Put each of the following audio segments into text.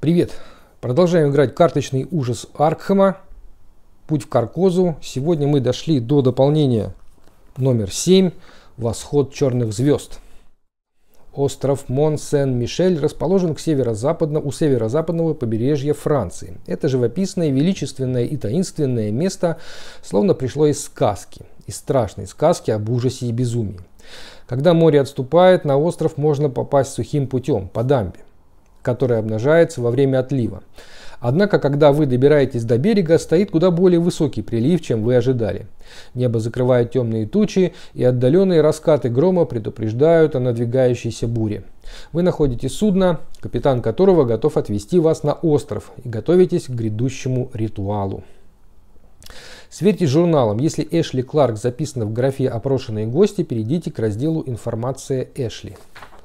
Привет! Продолжаем играть карточный ужас Аркхема. Путь в Каркозу. Сегодня мы дошли до дополнения номер 7. Восход черных звезд. Остров Мон-Сен-Мишель расположен у северо-западного побережья Франции. Это живописное, величественное и таинственное место словно пришло из сказки, из страшной сказки об ужасе и безумии. Когда море отступает, на остров можно попасть сухим путем, по дамбе, которая обнажается во время отлива. Однако, когда вы добираетесь до берега, стоит куда более высокий прилив, чем вы ожидали. Небо закрывают темные тучи, и отдаленные раскаты грома предупреждают о надвигающейся буре. Вы находите судно, капитан которого готов отвезти вас на остров, и готовитесь к грядущему ритуалу. Сверьтесь с журналом. Если Эшли Кларк записано в графе «Опрошенные гости», перейдите к разделу «Информация Эшли».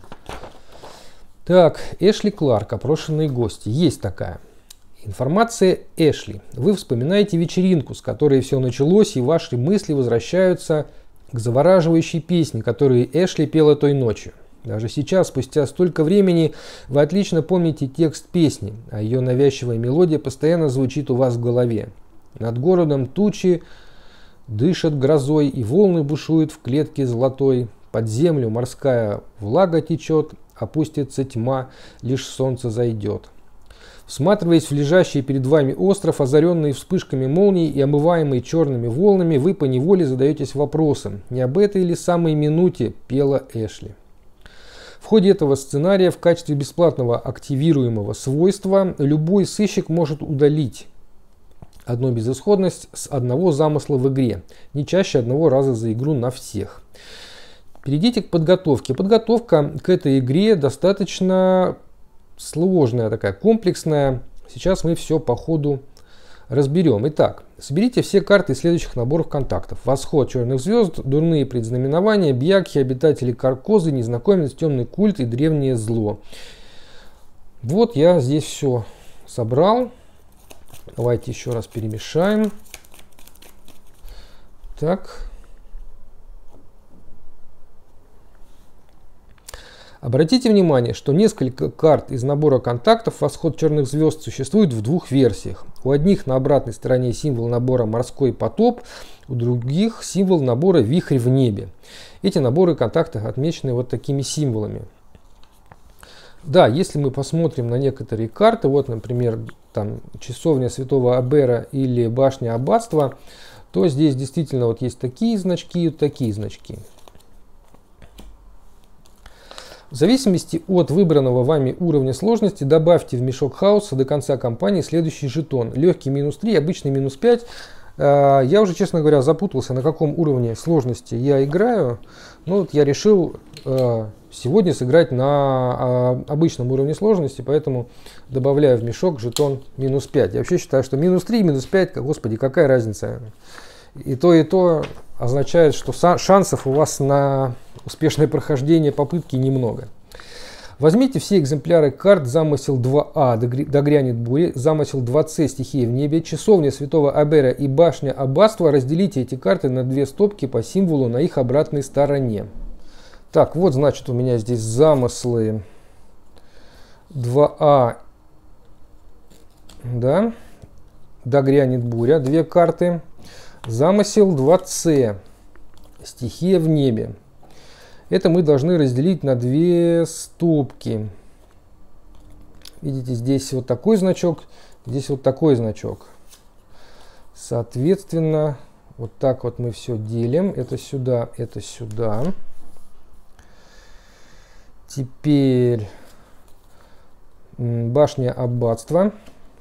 Так, Эшли Кларк, опрошенные гости. Есть такая. Информация Эшли. Вы вспоминаете вечеринку, с которой все началось, и ваши мысли возвращаются к завораживающей песне, которую Эшли пела той ночью. Даже сейчас, спустя столько времени, вы отлично помните текст песни, а ее навязчивая мелодия постоянно звучит у вас в голове. Над городом тучи дышат грозой, и волны бушуют в клетке золотой. Под землю морская влага течет, опустится тьма, лишь солнце зайдет. Всматриваясь в лежащий перед вами остров, озаренный вспышками молний и омываемый черными волнами, вы поневоле задаетесь вопросом, не об этой ли самой минуте пела Эшли. В ходе этого сценария в качестве бесплатного активируемого свойства любой сыщик может удалить одну безысходность с одного замысла в игре, не чаще одного раза за игру на всех. Перейдите к подготовке. Подготовка к этой игре достаточно сложная, такая комплексная. Сейчас мы все по ходу разберем. Итак, соберите все карты из следующих наборов контактов. Восход черных звезд, дурные предзнаменования, бьякхи, обитатели Каркозы, незнакомец, темный культ и древнее зло. Вот я здесь все собрал. Давайте еще раз перемешаем. Так. Обратите внимание, что несколько карт из набора контактов «Восход черных звезд» существует в двух версиях. У одних на обратной стороне символ набора «Морской потоп», у других символ набора «Вихрь в небе». Эти наборы контактов отмечены вот такими символами. Да, если мы посмотрим на некоторые карты, вот, например, там часовня Святого Абера или башня Аббатства, то здесь действительно вот есть такие значки и вот такие значки. В зависимости от выбранного вами уровня сложности добавьте в мешок хаоса до конца кампании следующий жетон. Легкий -3, обычный -5. Я уже, честно говоря, запутался, на каком уровне сложности я играю. Но вот я решил сегодня сыграть на обычном уровне сложности, поэтому добавляю в мешок жетон -5. Я вообще считаю, что -3 и -5, господи, какая разница. И то означает, что шансов у вас на успешное прохождение попытки немного. Возьмите все экземпляры карт «Замысел 2А» «Догрянет буря», «Замысел 2С» «Стихия в небе», «Часовня Святого Абера» и «Башня Аббатства». Разделите эти карты на две стопки по символу на их обратной стороне. Так, вот, значит, у меня здесь замыслы 2А, да, «Догрянет буря», две карты. Замысел 2С, «Стихия в небе». Это мы должны разделить на две стопки. Видите, здесь вот такой значок, здесь вот такой значок. Соответственно, вот так вот мы все делим. Это сюда, это сюда. Теперь башня Аббатства.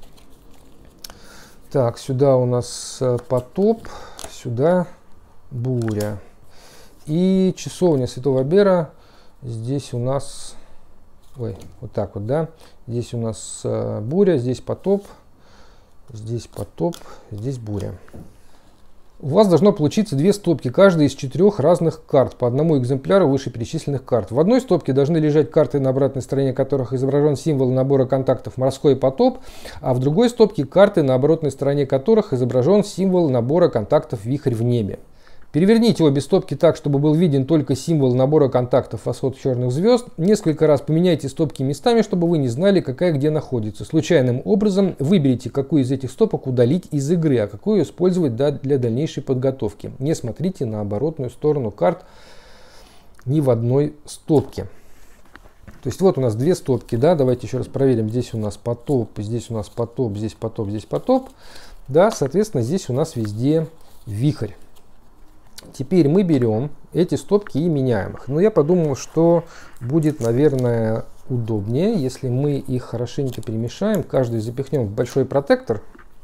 Так, сюда у нас потоп, сюда буря. И часовня Святого Абера, здесь у нас, ой, вот так вот, да, здесь у нас буря, здесь потоп, здесь буря. У вас должно получиться две стопки, каждая из 4 разных карт, по одному экземпляру вышеперечисленных карт. В одной стопке должны лежать карты, на обратной стороне которых изображен символ набора контактов «Морской потоп», а в другой стопке карты, на обратной стороне которых изображен символ набора контактов «Вихрь в небе». Переверните обе стопки так, чтобы был виден только символ набора контактов «Восход черных звезд». Несколько раз поменяйте стопки местами, чтобы вы не знали, какая где находится. Случайным образом выберите, какую из этих стопок удалить из игры, а какую использовать для дальнейшей подготовки. Не смотрите на оборотную сторону карт ни в одной стопке. То есть вот у нас две стопки, да, давайте еще раз проверим. Здесь у нас потоп, здесь у нас потоп, здесь потоп, здесь потоп. Да, соответственно, здесь у нас везде вихрь. Теперь мы берем эти стопки и меняем их. Но я подумал, что будет, наверное, удобнее, если мы их хорошенько перемешаем. Каждую запихнем в большой протектор.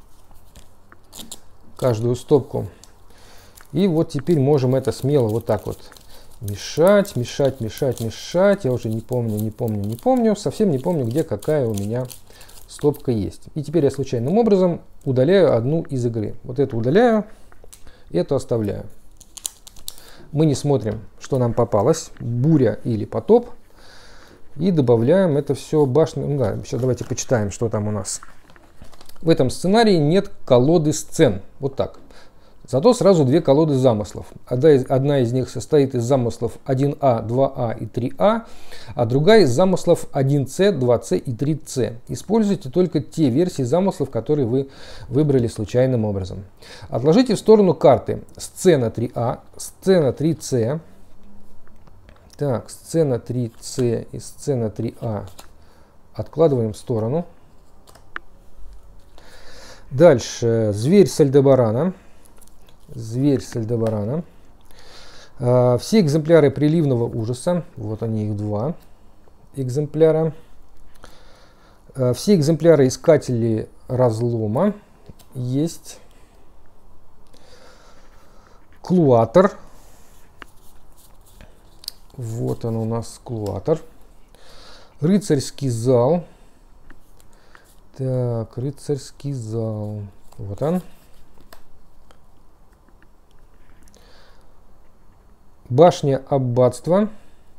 Каждую стопку. И вот теперь можем это смело вот так вот мешать, мешать, мешать, мешать. Я уже не помню. Совсем не помню, где какая у меня стопка есть. И теперь я случайным образом удаляю одну из игры. Вот эту удаляю, эту оставляю. Мы не смотрим, что нам попалось, буря или потоп. И добавляем это все башню. Ну да, сейчас давайте почитаем, что там у нас. В этом сценарии нет колоды сцен. Вот так. Зато сразу две колоды замыслов. Одна из них состоит из замыслов 1А, 2А и 3А, а другая из замыслов 1С, 2С и 3С. Используйте только те версии замыслов, которые вы выбрали случайным образом. Отложите в сторону карты сцена 3А, сцена 3С. Так, сцена 3С и сцена 3А откладываем в сторону. Дальше зверь с Альдебарана. Зверь с Альдебарана. Все экземпляры приливного ужаса. Вот они, их два экземпляра. Все экземпляры искателей разлома. Есть. Клуатор. Вот он у нас, Клуатор. Рыцарский зал. Так, рыцарский зал. Вот он. Башня аббатства.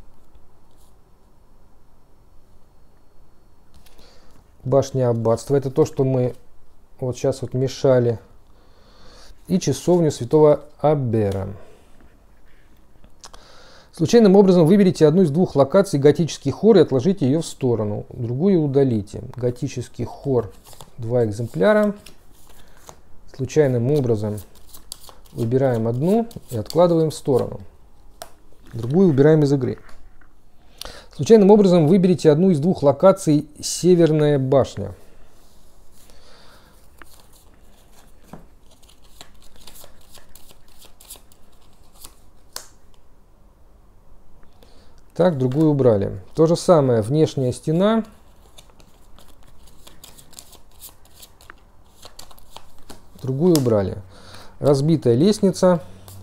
Башня аббатства. Это то, что мы вот сейчас вот мешали. И часовню святого Аббера. Случайным образом выберите одну из двух локаций готический хор и отложите ее в сторону. Другую удалите. Готический хор. Два экземпляра. Случайным образом выбираем одну и откладываем в сторону. Другую убираем из игры. Случайным образом выберите одну из двух локаций Северная башня. Так, другую убрали. То же самое, внешняя стена. Другую убрали. Разбитая лестница.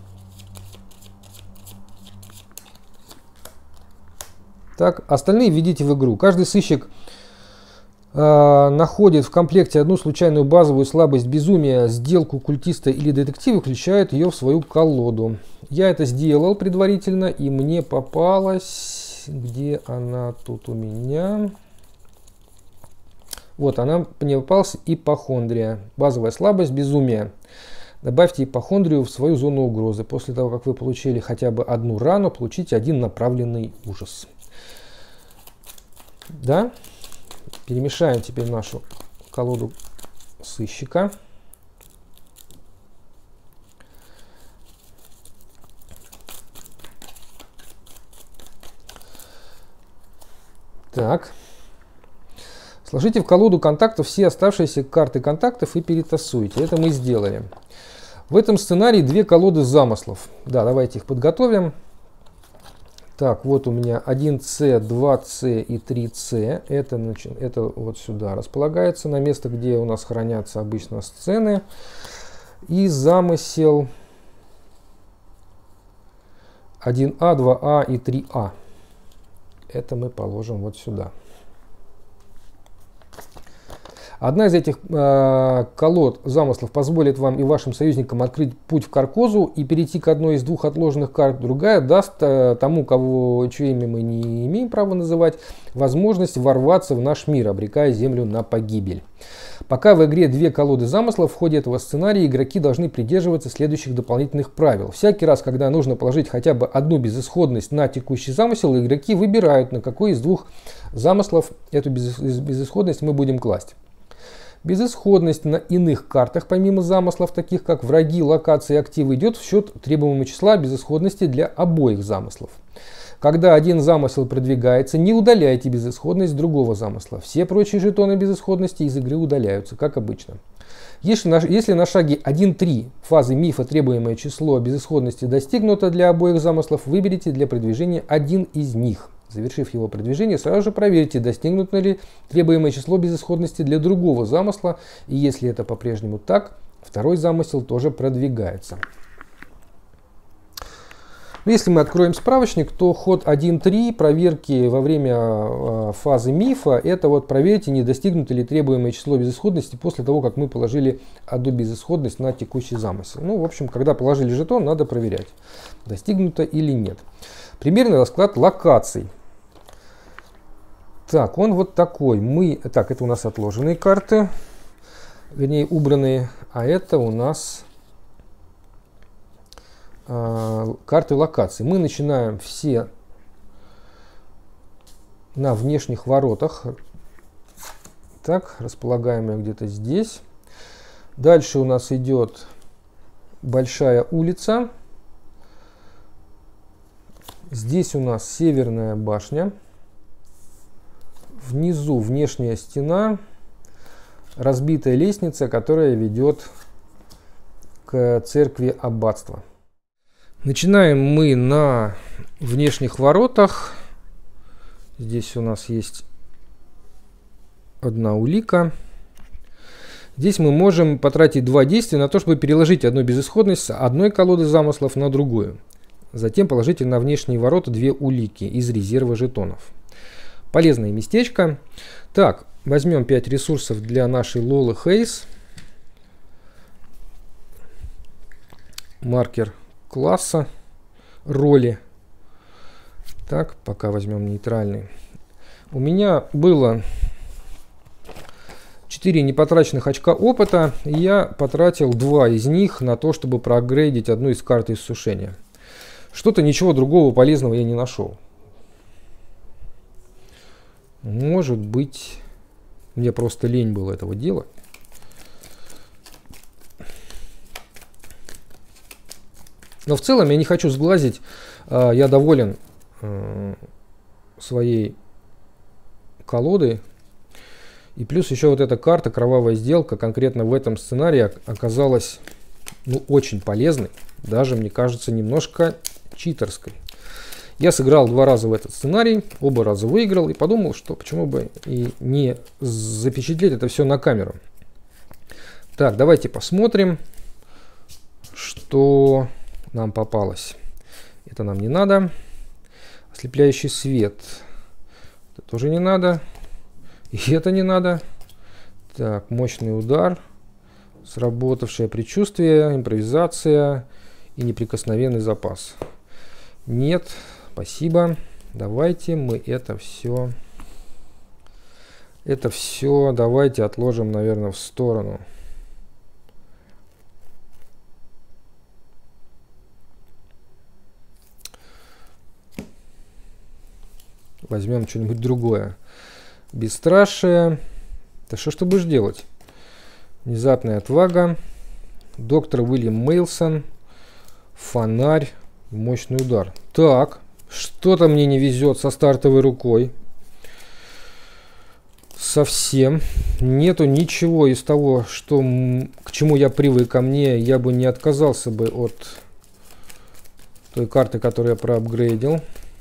Так, остальные введите в игру. Каждый сыщик находит в комплекте одну случайную базовую слабость безумия, сделку культиста или детектива, включает ее в свою колоду. Я это сделал предварительно, и мне попалась... Где она тут у меня? Вот, она мне попалась ипохондрия. Базовая слабость безумия. Добавьте ипохондрию в свою зону угрозы. После того, как вы получили хотя бы одну рану, получите один направленный ужас. Да? Перемешаем теперь нашу колоду сыщика. Так. Сложите в колоду контактов все оставшиеся карты контактов и перетасуйте. Это мы сделали. В этом сценарии две колоды замыслов. Да, давайте их подготовим. Так, вот у меня 1С, 2С и 3С. Это вот сюда располагается, на место, где у нас хранятся обычно сцены. И замысел 1А, 2А и 3А. Это мы положим вот сюда. Одна из этих колод замыслов позволит вам и вашим союзникам открыть путь в Каркозу и перейти к одной из двух отложенных карт. Другая даст тому, чье имя мы не имеем права называть, возможность ворваться в наш мир, обрекая Землю на погибель. Пока в игре две колоды замыслов, в ходе этого сценария игроки должны придерживаться следующих дополнительных правил. Всякий раз, когда нужно положить хотя бы одну безысходность на текущий замысел, игроки выбирают, на какой из двух замыслов эту безысходность мы будем класть. Безысходность на иных картах, помимо замыслов, таких как враги, локации, активы, идет в счет требуемого числа безысходности для обоих замыслов. Когда один замысел продвигается, не удаляйте безысходность другого замысла. Все прочие жетоны безысходности из игры удаляются, как обычно. Если на шаге 1.3 фазы мифа требуемое число безысходности достигнуто для обоих замыслов, выберите для продвижения один из них. Завершив его продвижение, сразу же проверьте, достигнуто ли требуемое число безысходности для другого замысла, и если это по-прежнему так, второй замысел тоже продвигается. Если мы откроем справочник, то ход 1.3 проверки во время фазы мифа, это вот проверьте, не достигнуто ли требуемое число безысходности после того, как мы положили одну безысходность на текущий замысел. Ну, в общем, когда положили жетон, надо проверять, достигнуто или нет. Примерный расклад локаций. Так, он вот такой. Так, это у нас отложенные карты, вернее убранные, а это у нас карты локаций. Мы начинаем все на внешних воротах. Так, располагаем ее где-то здесь. Дальше у нас идет большая улица. Здесь у нас северная башня. Внизу внешняя стена. Разбитая лестница, которая ведет к церкви аббатства. Начинаем мы на внешних воротах. Здесь у нас есть одна улика. Здесь мы можем потратить два действия на то, чтобы переложить одну безысходность с одной колоды замыслов на другую. Затем положите на внешние ворота две улики из резерва жетонов. Полезное местечко. Так, возьмем 5 ресурсов для нашей Лолы Хейс. Маркер класса, роли. Так, пока возьмем нейтральный. У меня было 4 непотраченных очка опыта, и я потратил 2 из них на то, чтобы проапгрейдить одну из карт иссушения. Что-то ничего другого полезного я не нашел. Может быть, мне просто лень было этого делать. Но в целом я не хочу сглазить, я доволен своей колодой. И плюс еще вот эта карта «Кровавая сделка» конкретно в этом сценарии оказалась очень полезной. Даже, мне кажется, немножко читерской. Я сыграл 2 раза в этот сценарий, оба раза выиграл и подумал, что почему бы и не запечатлеть это все на камеру. Так, давайте посмотрим, что нам попалось. Это нам не надо. Ослепляющий свет. Это тоже не надо. И это не надо. Так, мощный удар. Сработавшее предчувствие, импровизация и неприкосновенный запас. Нет, спасибо. Давайте мы это все давайте отложим, наверное, в сторону. Возьмем что-нибудь другое. Бесстрашие. Да что ж ты будешь делать? Внезапная отвага. Доктор Уильям Мейлсон. Фонарь. Мощный удар. Так, что-то мне не везет со стартовой рукой. Совсем. Нету ничего из того, к чему я привык. Ко мне я бы не отказался бы от той карты, которую я проапгрейдил.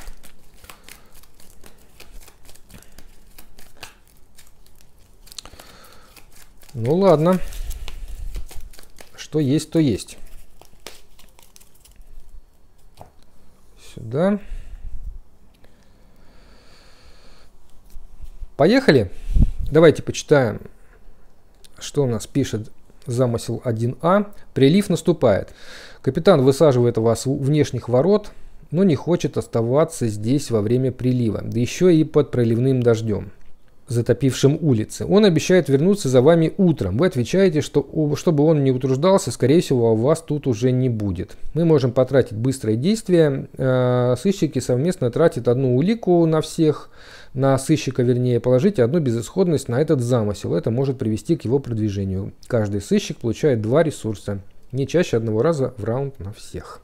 Ну ладно. Что есть, то есть. Сюда. Поехали. Давайте почитаем Что у нас пишет замысел 1А? Прилив наступает. Капитан высаживает вас у внешних ворот, но не хочет оставаться здесь во время прилива, да еще и под проливным дождем, затопившим улицы. Он обещает вернуться за вами утром. Вы отвечаете, что чтобы он не утруждался, скорее всего, вас тут уже не будет. Мы можем потратить быстрое действие. Сыщики совместно тратят одну улику на всех, на сыщика, вернее, положите одну безысходность на этот замысел. Это может привести к его продвижению. Каждый сыщик получает 2 ресурса, не чаще одного раза в раунд на всех.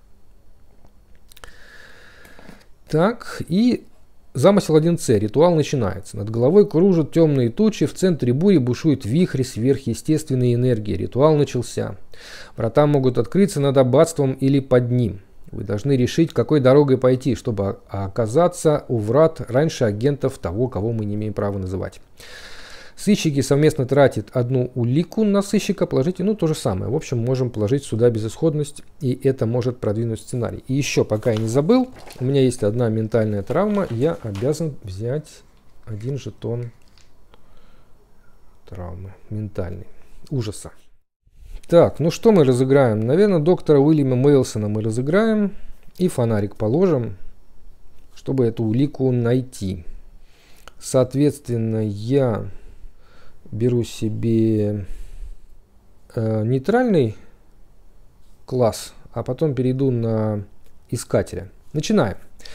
Так, и замысел 1С. Ритуал начинается. Над головой кружат темные тучи, в центре бури бушует вихрь сверхъестественной энергии. Ритуал начался. Врата могут открыться над аббатством или под ним. Вы должны решить, какой дорогой пойти, чтобы оказаться у врат раньше агентов того, кого мы не имеем права называть. Сыщики совместно тратят одну улику на сыщика, положите, то же самое. В общем, можем положить сюда безысходность, и это может продвинуть сценарий. И еще, пока я не забыл, у меня есть одна ментальная травма, я обязан взять 1 жетон травмы, ментальный, ужаса. Так, что мы разыграем? Наверное, доктора Уильяма Мейлсона мы разыграем, и фонарик положим, чтобы эту улику найти. Соответственно, я беру себе нейтральный класс, а потом перейду на искателя. Начинаем.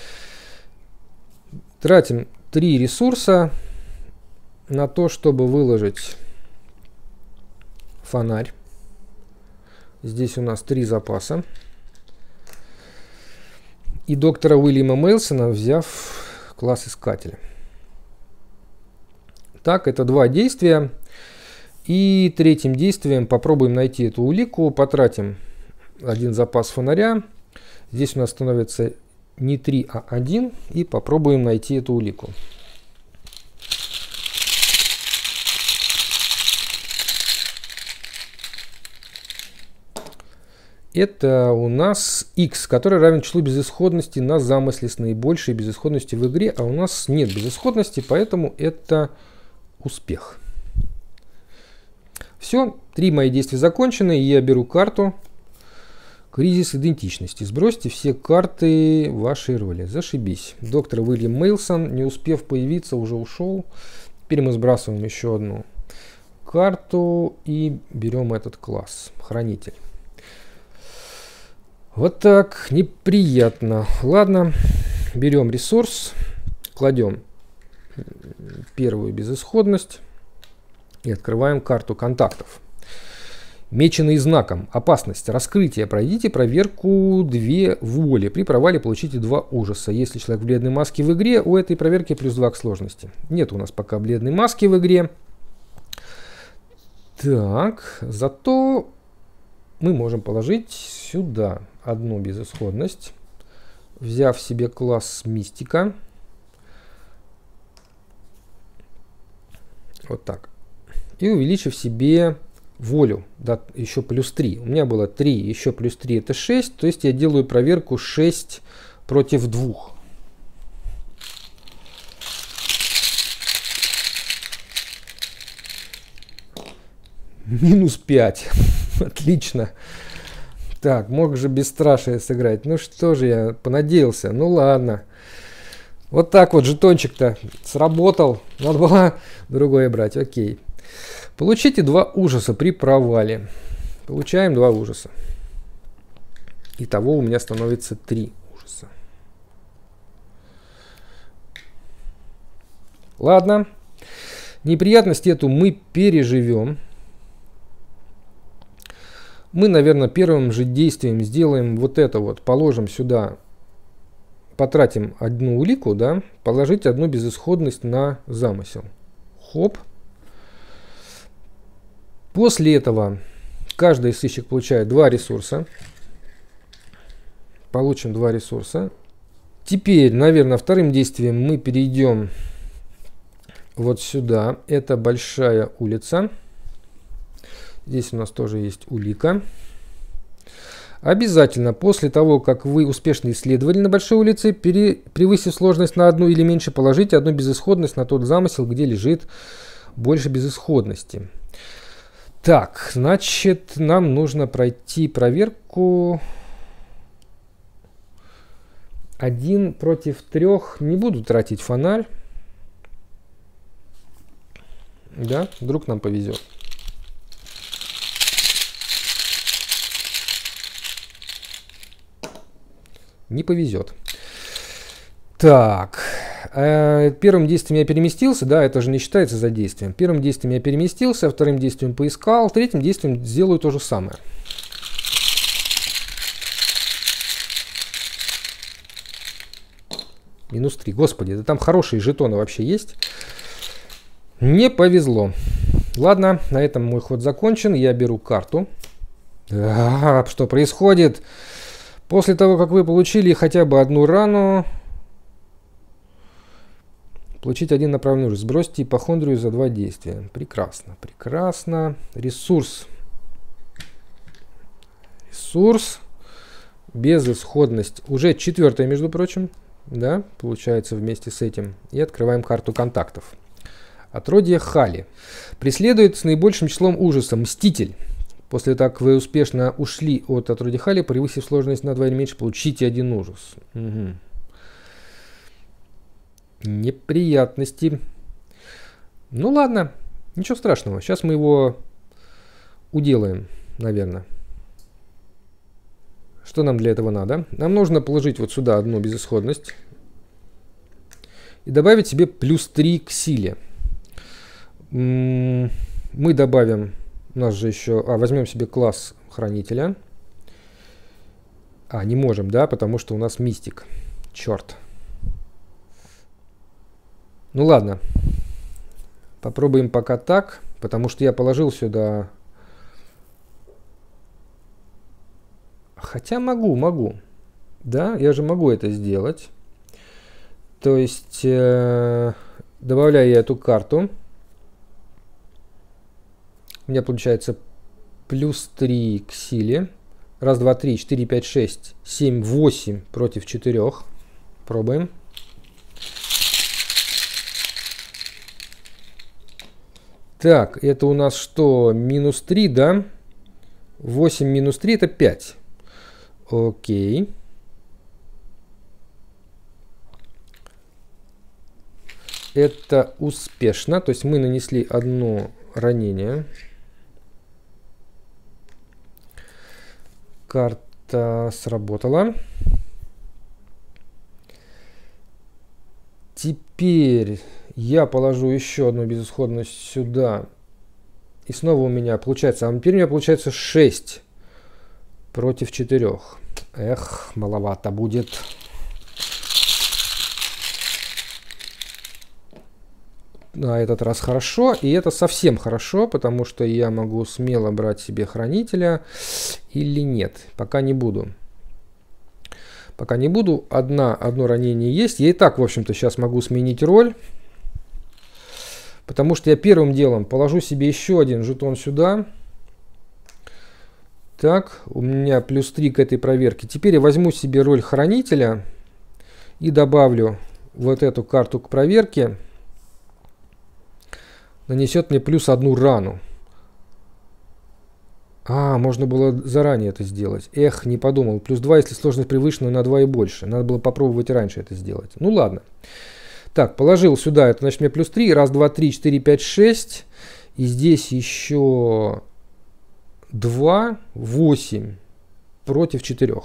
Тратим 3 ресурса на то, чтобы выложить фонарь. Здесь у нас 3 запаса. И доктора Уильяма Мейлсона, взяв класс искателя. Так, это 2 действия. И третьим действием попробуем найти эту улику. Потратим 1 запас фонаря. Здесь у нас становится не 3, а 1. И попробуем найти эту улику. Это у нас x, который равен числу безысходности на замысле с наибольшей безысходностью в игре. А у нас нет безысходности, поэтому это успех. Все, 3 мои действия закончены. Я беру карту «Кризис идентичности». Сбросьте все карты вашей роли. Зашибись. Доктор Уильям Мейлсон, не успев появиться, уже ушел. Теперь мы сбрасываем еще одну карту и берем этот класс. Хранитель. Вот так, неприятно. Ладно, берем ресурс, кладем первую безысходность и открываем карту контактов. Меченый знаком. Опасность. Раскрытие. Пройдите проверку 2 воли. При провале получите 2 ужаса. Если человек в бледной маске в игре, у этой проверки плюс 2 к сложности. Нет у нас пока бледной маски в игре. Так, зато мы можем положить сюда одну безысходность, взяв себе класс мистика. Вот так. И увеличив себе волю, да, еще плюс 3. У меня было 3, еще плюс 3 это 6. То есть я делаю проверку 6 против 2. Минус 5. Отлично. Так, мог же бесстрашие сыграть. Ну что же я понадеялся. Ну ладно. Вот так вот жетончик-то сработал. Надо было другое брать. Окей. Получите 2 ужаса при провале. Получаем 2 ужаса. Итого у меня становится 3 ужаса. Ладно. Неприятность эту мы переживем. Мы, наверное, первым же действием сделаем вот это вот. Положим сюда, потратим одну улику, да, положить одну безысходность на замысел. Хоп. После этого каждый сыщик получает 2 ресурса. Получим 2 ресурса. Теперь, наверное, вторым действием мы перейдем вот сюда. Это большая улица. Здесь у нас тоже есть улика. Обязательно после того, как вы успешно исследовали на большой улице, превысив сложность на 1 или меньше, положите одну безысходность на тот замысел, где лежит больше безысходности. Так, значит, нам нужно пройти проверку 1 против 3. Не буду тратить фонарь. Да, вдруг нам повезет. Не повезет. Так, первым действием я переместился, да, это же не считается за действием. Первым действием я переместился, вторым действием поискал, третьим действием сделаю то же самое. Минус 3. Господи, да там хорошие жетоны вообще есть. Не повезло. Ладно, на этом мой ход закончен. Я беру карту. Что происходит? После того, как вы получили хотя бы одну рану, получить один направленный ужас. Сбросьте ипохондрию за 2 действия. Прекрасно, прекрасно. Ресурс. Ресурс. Безысходность. Уже 4-я, между прочим. Да, получается вместе с этим. И открываем карту контактов. Отродье Хали. Преследует с наибольшим числом ужаса. Мститель. После того, как вы успешно ушли от отродья Хали, превысив сложность на 2 или меньше, получите 1 ужас. Угу. Неприятности. Ну ладно, ничего страшного. Сейчас мы его уделаем, наверное. Что нам для этого надо? Нам нужно положить вот сюда одну безысходность и добавить себе плюс 3 к силе. Мы добавим, у нас же еще, возьмем себе класс хранителя. Не можем, да, потому что у нас мистик. Черт. Ну ладно, попробуем пока так, потому что я положил сюда... Хотя могу. Да, я же могу это сделать. То есть, добавляю я эту карту. У меня получается плюс 3 к силе. Раз, два, три, 4, 5, 6, 7, 8 против 4. Пробуем. Так, это у нас что? Минус 3, да? 8 минус 3 это 5. Окей. Это успешно. То есть мы нанесли одно ранение. Карта сработала. Теперь я положу еще одну безысходность сюда. И снова у меня получается... теперь у меня получается 6 против 4. Эх, маловато будет. На этот раз хорошо. И это совсем хорошо, потому что я могу смело брать себе хранителя или нет. Пока не буду. Пока не буду. Одно ранение есть. Я и так, в общем-то, сейчас могу сменить роль. Потому что я первым делом положу себе еще один жетон сюда. Так, у меня плюс 3 к этой проверке. Теперь я возьму себе роль хранителя и добавлю вот эту карту к проверке. Нанесет мне плюс 1 рану. Можно было заранее это сделать. Эх, не подумал. Плюс 2, если сложность превышена на 2 и больше. Надо было попробовать раньше это сделать. Ну ладно. Так, положил сюда, это значит мне плюс 3. Раз, два, три, 4, 5, 6. И здесь еще 2, 8 против 4.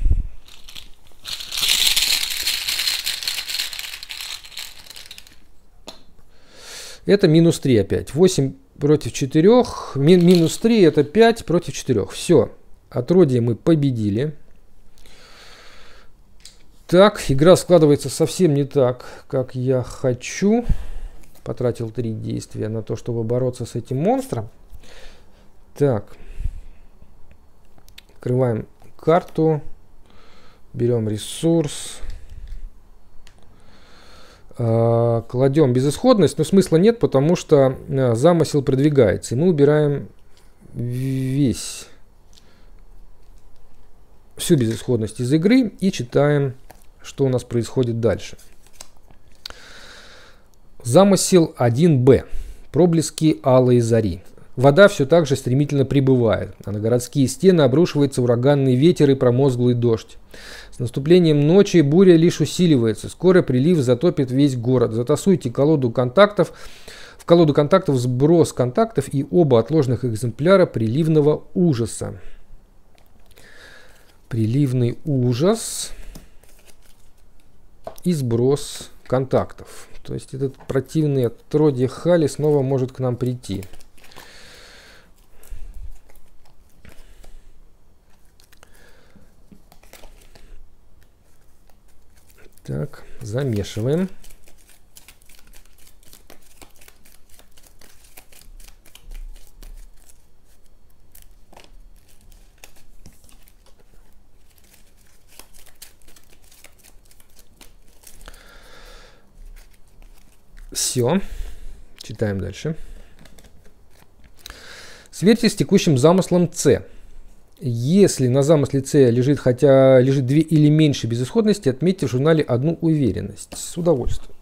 Это минус 3 опять. 8 против 4. Минус 3 это 5 против 4. Все. Отродье мы победили. Так, игра складывается совсем не так, как я хочу. Потратил 3 действия на то, чтобы бороться с этим монстром. Так. Открываем карту. Берем ресурс. Кладем безысходность, но смысла нет, потому что замысел продвигается. И мы убираем всю безысходность из игры и читаем, что у нас происходит дальше. Замысел 1Б. Проблески алой зари. вода все так же стремительно прибывает, а на городские стены обрушивается ураганный ветер и промозглый дождь. С наступлением ночи буря лишь усиливается. Скоро прилив затопит весь город. Затасуйте колоду контактов. В колоду контактов сброс контактов и оба отложенных экземпляра приливного ужаса. Приливный ужас и сброс контактов. То есть этот противный отродье Хали снова может к нам прийти. Так, замешиваем. Все. Читаем дальше. Сверьтесь с текущим замыслом С. Если на замысле С лежит две или меньше безысходности, отметьте в журнале одну уверенность. С удовольствием.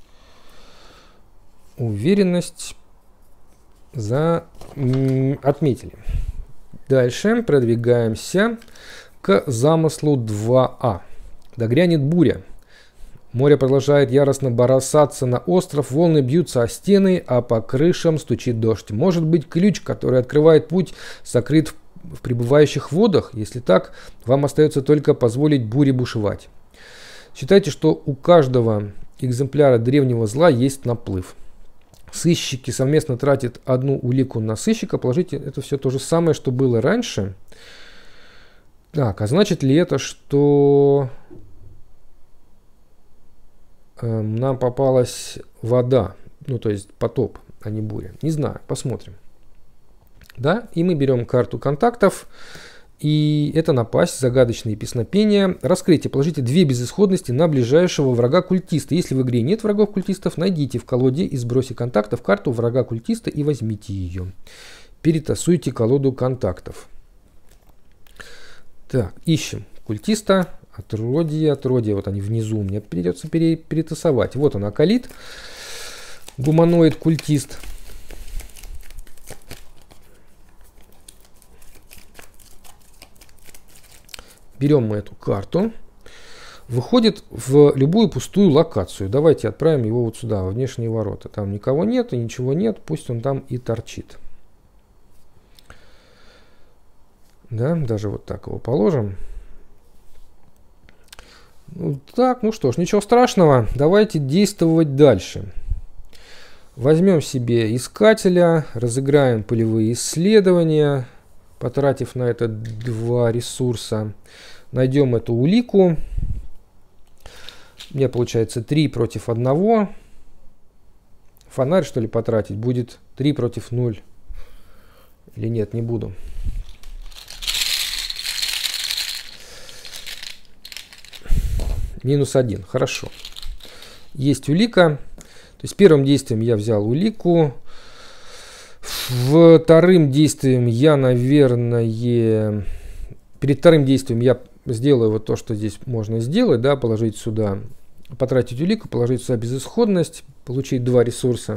Уверенность отметили. Дальше продвигаемся к замыслу 2А. Да грянет буря. Море продолжает яростно бросаться на остров, волны бьются о стены, а по крышам стучит дождь. Может быть, ключ, который открывает путь, сокрыт в пребывающих водах? Если так, вам остается только позволить буре бушевать. Считайте, что у каждого экземпляра древнего зла есть наплыв. Сыщики совместно тратят одну улику на сыщика. Положите, это все то же самое, что было раньше. Так, а значит ли это, что нам попалась вода, ну то есть потоп, а не буря? Не знаю, посмотрим. Да, и мы берем карту контактов, и это напасть, загадочные песнопения, раскрытие. Положите две безысходности на ближайшего врага культиста. Если в игре нет врагов культистов, найдите в колоде и сбросе контактов карту врага культиста и возьмите ее. Перетасуйте колоду контактов. Так, ищем культиста. Отродье. Вот они внизу. Мне придется перетасовать. Вот он, акалит. Гуманоид, культист. Берем мы эту карту. Выходит в любую пустую локацию. Давайте отправим его вот сюда, во внешние ворота. Там никого нет и ничего нет. Пусть он там и торчит. Да, даже вот так его положим. Ну, так, ну что ж, ничего страшного. Давайте действовать дальше. Возьмем себе искателя, разыграем полевые исследования, потратив на это 2 ресурса. Найдем эту улику. У меня получается 3 против 1. Фонарь, что ли, потратить? Будет 3 против 0. Или нет, не буду. -1. Хорошо. Есть улика. То есть первым действием я взял улику. Вторым действием я, наверное... Перед вторым действием я сделаю вот то, что здесь можно сделать. Да, положить сюда, потратить улику, положить сюда безысходность, получить 2 ресурса.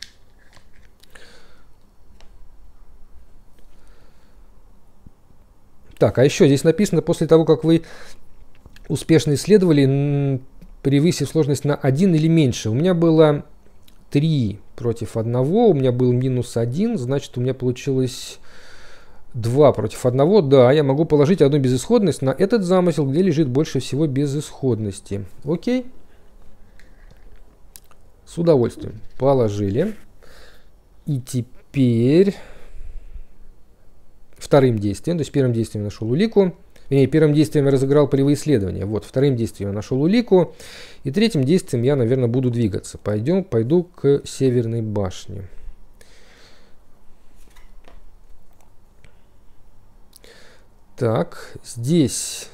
Так, а еще здесь написано, после того, как вы успешно исследовали, превысив сложность на 1 или меньше. У меня было 3 против 1, у меня был -1, значит у меня получилось 2 против 1. Да, я могу положить одну безысходность на этот замысел, где лежит больше всего безысходности. Окей. С удовольствием. Положили. И теперь вторым действием, то есть первым действием я нашел улику. Первым действием я разыграл полевые исследования. Вот, вторым действием я нашел улику. И третьим действием я, наверное, буду двигаться. Пойду к Северной башне. Так, здесь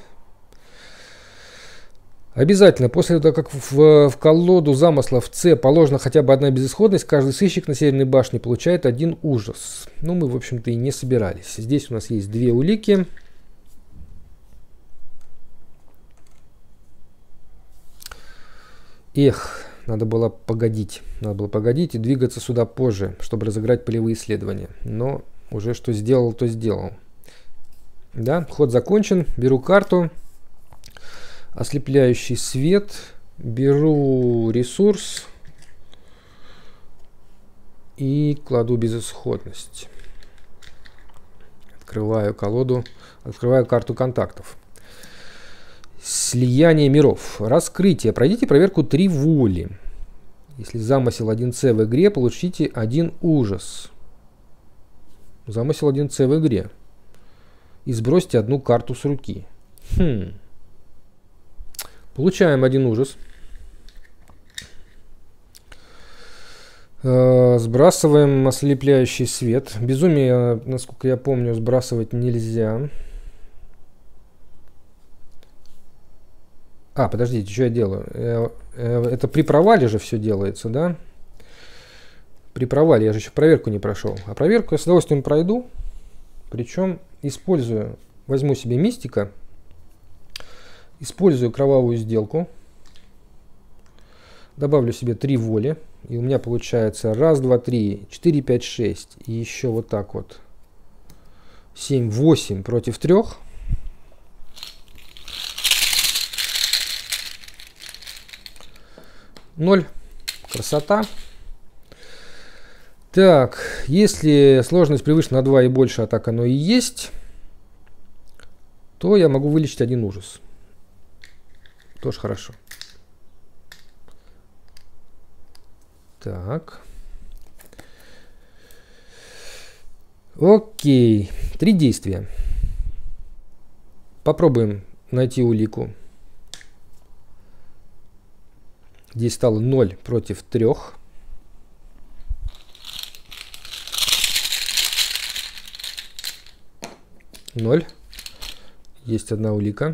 обязательно, после того, как в колоду замыслов С положена хотя бы одна безысходность, каждый сыщик на Северной башне получает 1 ужас. Ну, мы, в общем-то, и не собирались. Здесь у нас есть 2 улики. Эх, Надо было погодить. Надо было погодить и двигаться сюда позже, чтобы разыграть полевые исследования. Но уже что сделал, то сделал. Да, ход закончен. Беру карту. Ослепляющий свет. Беру ресурс. И кладу безысходность. Открываю колоду. Открываю карту контактов. Слияние миров. Раскрытие. Пройдите проверку 3 воли. Если замысел 1С в игре, получите 1 ужас. Замысел 1С в игре. И сбросьте 1 карту с руки. Получаем 1 ужас. Сбрасываем ослепляющий свет. Безумие, насколько я помню, сбрасывать нельзя. Подождите, что я делаю? Это при провале же все делается, да? При провале, я же еще проверку не прошел. А проверку я с удовольствием пройду. Причем возьму себе мистика, использую кровавую сделку, добавлю себе 3 воли, и у меня получается 1, 2, 3, 4, 5, 6, и еще вот так вот 7, 8 против 3. Ноль. Красота. Так, если сложность превышена на 2 и больше, а так оно и есть, то я могу вылечить 1 ужас. Тоже хорошо. Так. Окей. 3 действия. Попробуем найти улику. Здесь стало 0 против 3. Ноль. Есть 1 улика.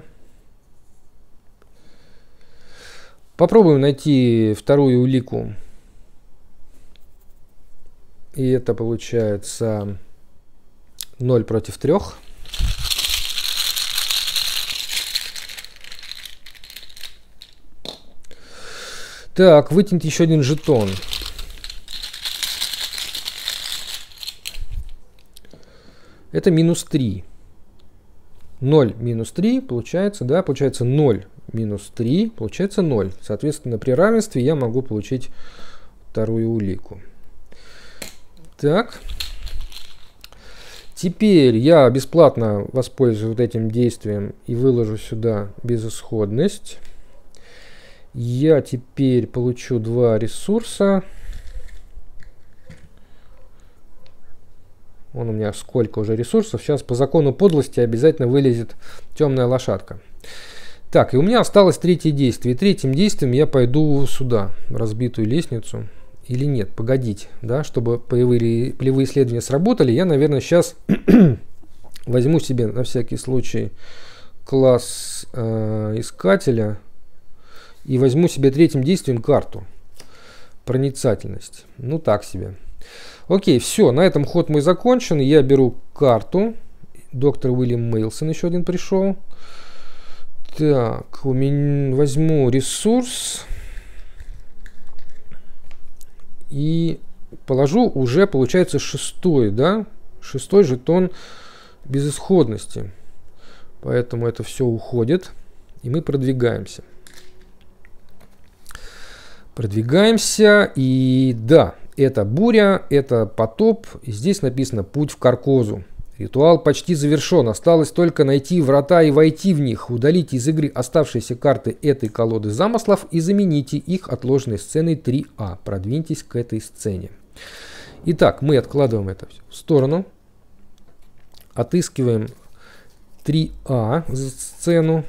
Попробуем найти вторую улику. И это получается 0 против 3. Так, вытянуть еще 1 жетон. Это минус 3. 0 минус 3 получается, да, получается 0 минус 3, получается 0. Соответственно, при равенстве я могу получить вторую улику. Так. Теперь я бесплатно воспользуюсь вот этим действием и выложу сюда безысходность. Я теперь получу 2 ресурса. Вон у меня сколько уже ресурсов. Сейчас по закону подлости обязательно вылезет темная лошадка. Так, и у меня осталось 3-е действие. И 3-м действием я пойду сюда, в разбитую лестницу. Или нет, погодите, да, чтобы полевые исследования сработали, я, наверное, сейчас возьму себе на всякий случай класс искателя и возьму себе 3-м действием карту. Проницательность. Ну, так себе. Окей, все, на этом ход мой закончен. Я беру карту. Доктор Уильям Мейлсон еще один пришел. Так, возьму ресурс. И положу уже, получается, 6-й, да? 6-й жетон безысходности. Поэтому это все уходит. И мы продвигаемся. Продвигаемся. И да, это буря, это потоп. И здесь написано «Путь в Каркозу». Ритуал почти завершен. Осталось только найти врата и войти в них. Удалите из игры оставшиеся карты этой колоды замыслов и замените их отложенной сценой 3А. Продвиньтесь к этой сцене. Итак, мы откладываем это все в сторону. Отыскиваем 3А сцену.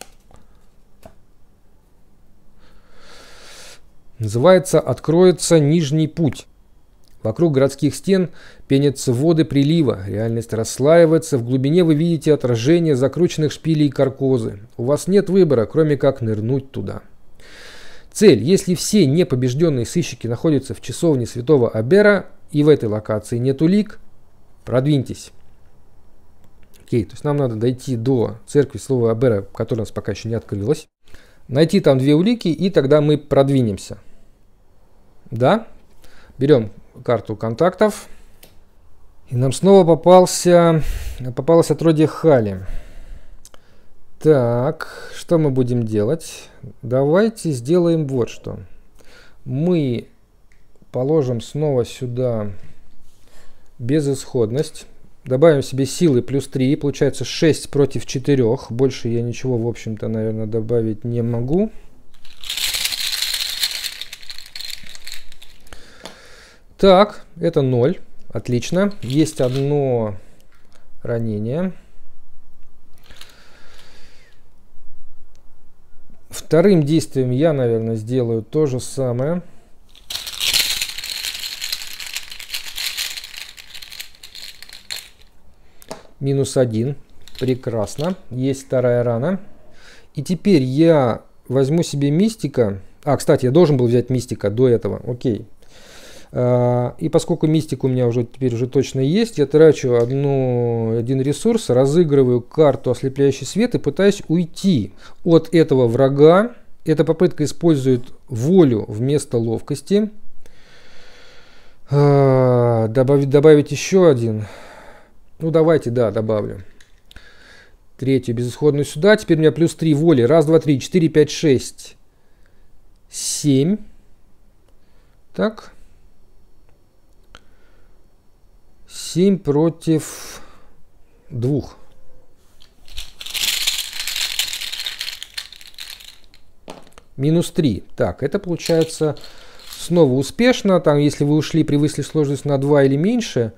Называется «Откроется нижний путь». Вокруг городских стен пенятся воды прилива, реальность расслаивается, в глубине вы видите отражение закрученных шпилей Каркозы. У вас нет выбора, кроме как нырнуть туда. Цель. Если все непобежденные сыщики находятся в часовне Святого Абера и в этой локации нет улик, продвиньтесь. Окей, то есть нам надо дойти до церкви Святого Абера, которая у нас пока еще не открылась. Найти там 2 улики, и тогда мы продвинемся. Да? Берем карту контактов. И нам снова попалось отродье Хали. Так, что мы будем делать? Давайте сделаем вот что. Мы положим снова сюда безысходность. Добавим себе силы плюс 3. Получается 6 против 4. Больше я ничего, в общем-то, наверное, добавить не могу. Так, это 0. Отлично. Есть одно ранение. Вторым действием я, наверное, сделаю то же самое. Минус 1. Прекрасно. Есть вторая рана. И теперь я возьму себе мистика. Кстати, я должен был взять мистика до этого. Окей. И поскольку мистик у меня теперь уже точно есть, я трачу один ресурс, разыгрываю карту ослепляющий свет и пытаюсь уйти от этого врага. Эта попытка использует волю вместо ловкости. Добавить еще один. Ну давайте, да, добавлю. Третью безысходную сюда. Теперь у меня плюс 3 воли. Раз, два, три, 4, 5, 6, 7. Так. 7 против 2. Минус 3. Так, это получается снова успешно. Там, если вы ушли, превысили сложность на 2 или меньше.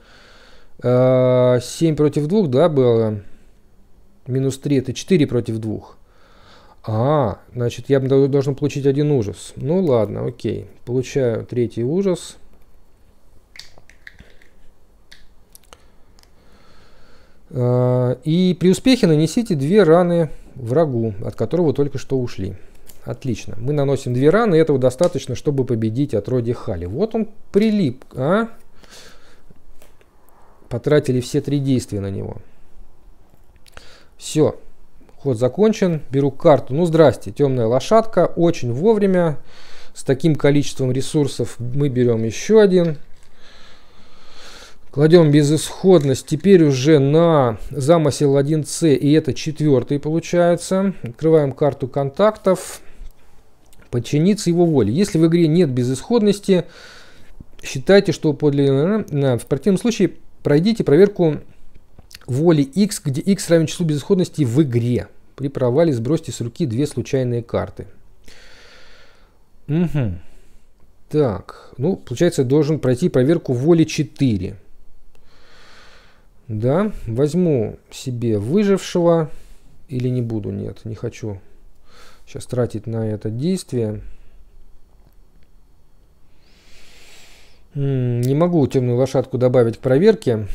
7 против 2, да, было. Минус 3 это 4 против 2. Значит, я должен получить один ужас. Ну ладно, окей. Получаю третий ужас. И при успехе нанесите 2 раны врагу, от которого вы только что ушли. Отлично. Мы наносим 2 раны, и этого достаточно, чтобы победить отродье Хали. Вот он прилип. Потратили все 3 действия на него. Все. Ход закончен. Беру карту. Ну, здрасте, темная лошадка. Очень вовремя. С таким количеством ресурсов мы берем еще один. Кладем безысходность теперь уже на замысел 1С, и это 4-й получается. Открываем карту контактов. Подчиниться его воле. Если в игре нет безысходности, считайте, что подлинно. В противном случае пройдите проверку воли X, где X равен числу безысходности в игре. При провале сбросьте с руки 2 случайные карты. Угу. Так, ну, получается, я должен пройти проверку воли 4. Да, возьму себе выжившего. Или не буду, нет, не хочу сейчас тратить на это действие. Не могу темную лошадку добавить к проверке.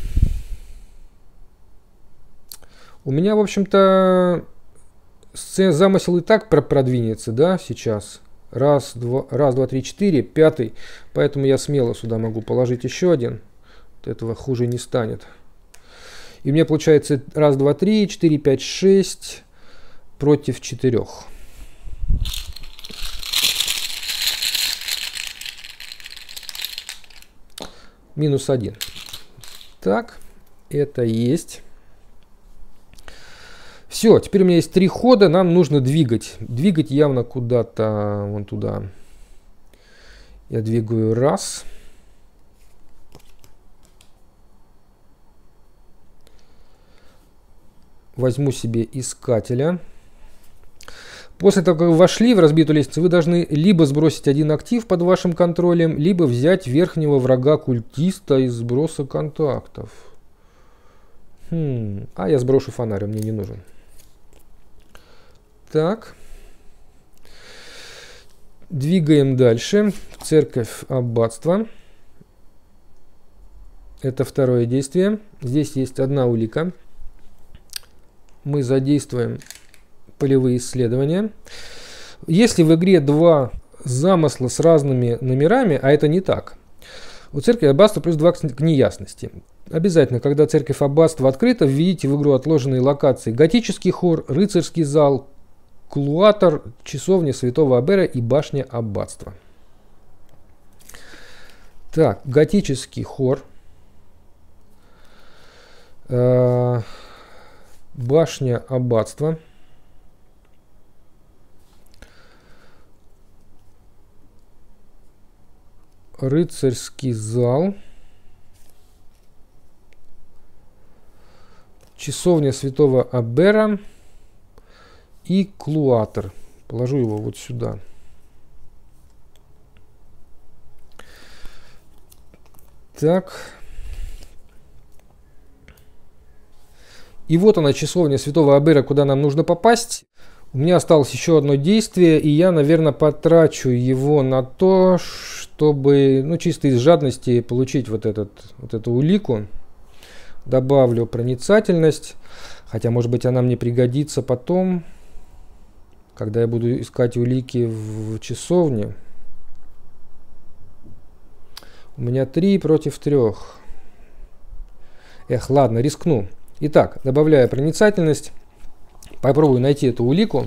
У меня, в общем-то, замысел и так продвинется, да, сейчас. Раз, два, три, 4, 5. Поэтому я смело сюда могу положить еще один. От этого хуже не станет. И у меня получается 1, 2, 3, 4, 5, 6 против 4. Минус 1. Так, это есть. Все, теперь у меня есть 3 хода, нам нужно двигать. Двигать явно куда-то вон туда. Я двигаю раз. Возьму себе искателя. После того, как вы вошли в разбитую лестницу, вы должны либо сбросить один актив под вашим контролем, либо взять верхнего врага культиста из сброса контактов. Я сброшу фонарь, он мне не нужен. Так. Двигаем дальше. Церковь аббатства. Это второе действие. Здесь есть одна улика. Мы задействуем полевые исследования. Если в игре 2 замысла с разными номерами, а это не так, у церкви аббатства плюс 2 к неясности. Обязательно, когда церковь аббатства открыта, введите в игру отложенные локации: готический хор, рыцарский зал, клуатор, часовня святого Абера и башня аббатства. Так, готический хор. Башня аббатства. Рыцарский зал. Часовня святого Абера и Клуатр. Положу его вот сюда. Так. И вот она, часовня святого Абера, куда нам нужно попасть. У меня осталось еще одно действие, и я, наверное, потрачу его на то, чтобы, ну, чисто из жадности получить вот эту улику. Добавлю проницательность, хотя, может быть, она мне пригодится потом, когда я буду искать улики в часовне. У меня 3 против 3. Эх, ладно, рискну. Итак, добавляю проницательность. Попробую найти эту улику.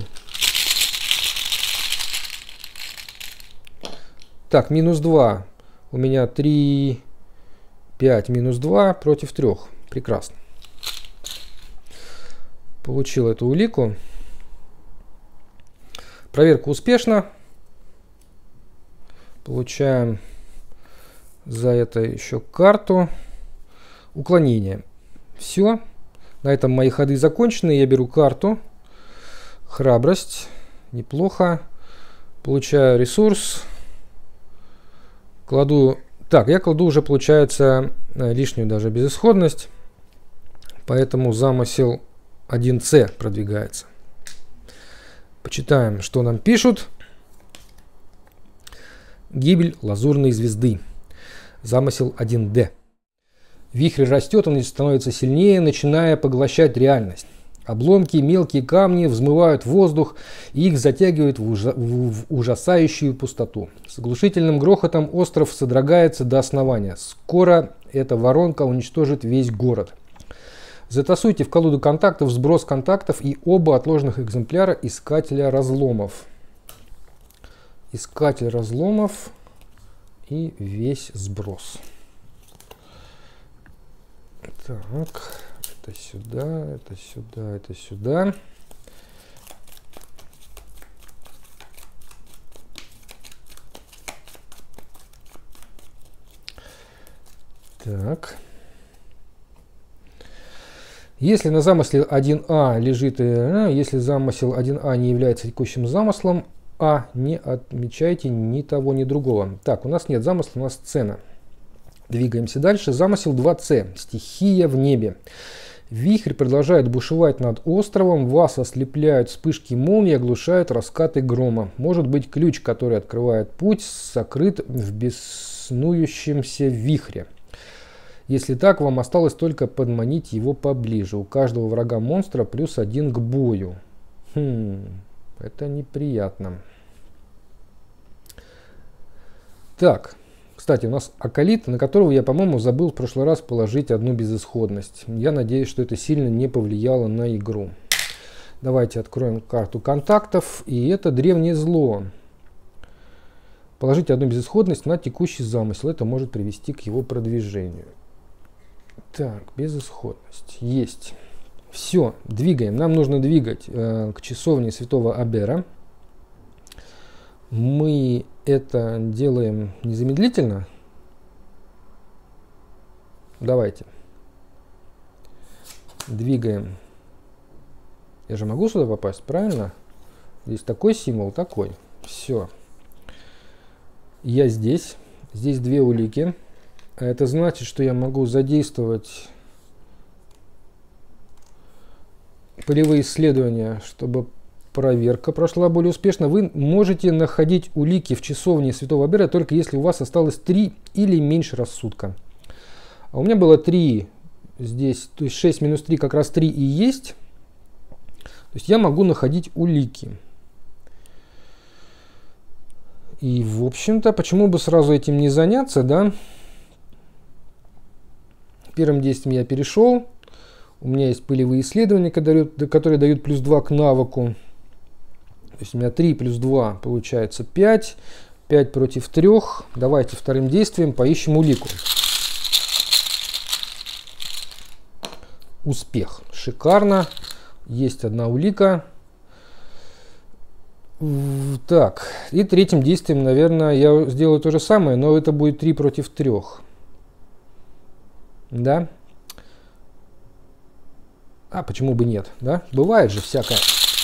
Так, -2. У меня 3, 5, -2 против 3. Прекрасно. Получил эту улику. Проверка успешна. Получаем за это еще карту. Уклонение. Все. На этом мои ходы закончены. Я беру карту. Храбрость. Неплохо. Получаю ресурс. Кладу... Так, я кладу уже, получается, лишнюю даже безысходность. Поэтому замысел 1С продвигается. Почитаем, что нам пишут. Гибель лазурной звезды. Замысел 1Д. Вихрь растет, он становится сильнее, начиная поглощать реальность. Обломки, мелкие камни взмывают в воздух, и их затягивают в ужасающую пустоту. С оглушительным грохотом остров содрогается до основания. Скоро эта воронка уничтожит весь город. Затасуйте в колоду контактов сброс контактов и оба отложенных экземпляра искателя разломов. Искатель разломов и весь сброс. Так, это сюда, это сюда, это сюда. Так. Если на замысле 1А лежит, если замысел 1А не является текущим замыслом, не отмечайте ни того, ни другого. Так, у нас нет замысла, у нас сцена. Двигаемся дальше. Замысел 2С. Стихия в небе. Вихрь продолжает бушевать над островом. Вас ослепляют вспышки молнии, оглушают раскаты грома. Может быть, ключ, который открывает путь, сокрыт в беснующемся вихре. Если так, вам осталось только подманить его поближе. У каждого врага монстра +1 к бою. Это неприятно. Так. Кстати, у нас акалит, на которого я, по-моему, забыл в прошлый раз положить одну безысходность. Я надеюсь, что это сильно не повлияло на игру. Давайте откроем карту контактов. И это древнее зло. Положите одну безысходность на текущий замысел. Это может привести к его продвижению. Так, безысходность. Есть. Все, двигаем. Нам нужно двигать к часовне святого Абера. Мы это делаем незамедлительно. Давайте. Двигаем. Я же могу сюда попасть, правильно? Здесь такой символ, такой. Все. Я здесь. Здесь 2 улики. Это значит, что я могу задействовать полевые исследования, чтобы проверка прошла более успешно. Вы можете находить улики в часовне святого Абера только если у вас осталось 3 или меньше рассудка. А у меня было 3 здесь, то есть 6 минус 3 как раз 3 и есть. То есть я могу находить улики. И в общем-то, почему бы сразу этим не заняться, да? Первым действием я перешел. У меня есть пылевые исследования, которые дают +2 к навыку. То есть у меня 3 + 2 получается 5. 5 против 3. Давайте вторым действием поищем улику. Успех. Шикарно. Есть одна улика. Так, и третьим действием, наверное, я сделаю то же самое, но это будет 3 против 3. Да? А почему бы нет, да? Бывает же всякое.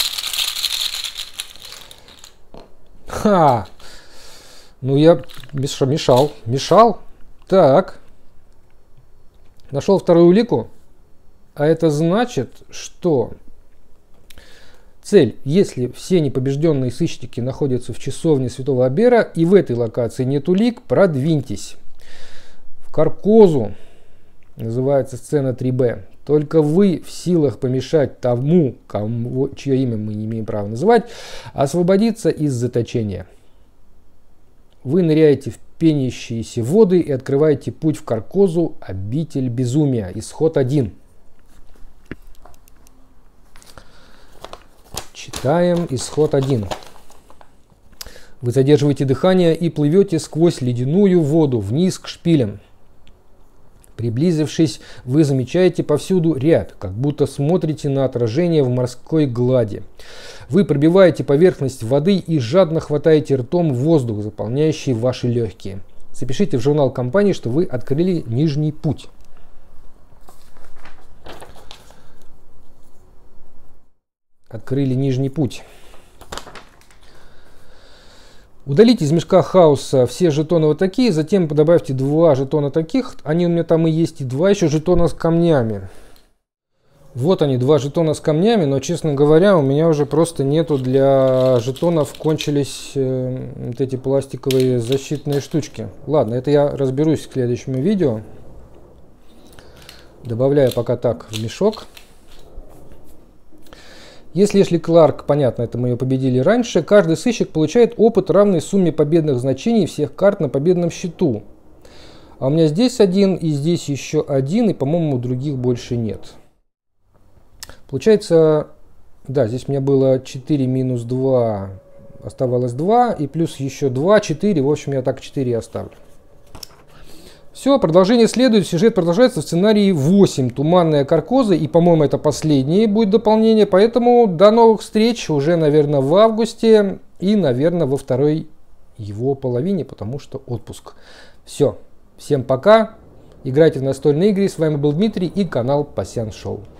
Ха! Ну я мешал. Так. Нашел вторую улику. А это значит, что цель, если все непобежденные сыщики находятся в часовне Святого Абера и в этой локации нет улик, продвиньтесь. В Каркозу, называется сцена 3Б. Только вы в силах помешать тому, чье имя мы не имеем права называть, освободиться из заточения. Вы ныряете в пенящиеся воды и открываете путь в Каркозу, обитель безумия. Исход 1. Читаем исход 1. Вы задерживаете дыхание и плывете сквозь ледяную воду вниз к шпилям. Приблизившись, вы замечаете повсюду рябь, как будто смотрите на отражение в морской глади. Вы пробиваете поверхность воды и жадно хватаете ртом воздух, заполняющий ваши легкие. Запишите в журнал компании, что вы открыли нижний путь. Открыли нижний путь. Удалите из мешка хаоса все жетоны вот такие, затем добавьте 2 жетона таких. Они у меня там и есть, и 2 еще жетона с камнями. Вот они, 2 жетона с камнями, но, честно говоря, у меня уже просто нету для жетонов, кончились вот эти пластиковые защитные штучки. Ладно, это я разберусь в следующем видео. Добавляю пока так в мешок. Если Эшли Кларк, понятно, это мы ее победили раньше, каждый сыщик получает опыт, равный сумме победных значений всех карт на победном счету. А у меня здесь 1, и здесь еще 1, и, по-моему, других больше нет. Получается, да, здесь у меня было 4 минус 2, оставалось 2, и плюс еще 2, 4, в общем, я так 4 оставлю. Все, продолжение следует. Сюжет продолжается в сценарии 8. Туманная Каркоза. И, по-моему, это последнее будет дополнение. Поэтому до новых встреч уже, наверное, в августе. И, наверное, во второй его половине, потому что отпуск. Все. Всем пока. Играйте в настольные игры. С вами был Дмитрий и канал Пасян Шоу.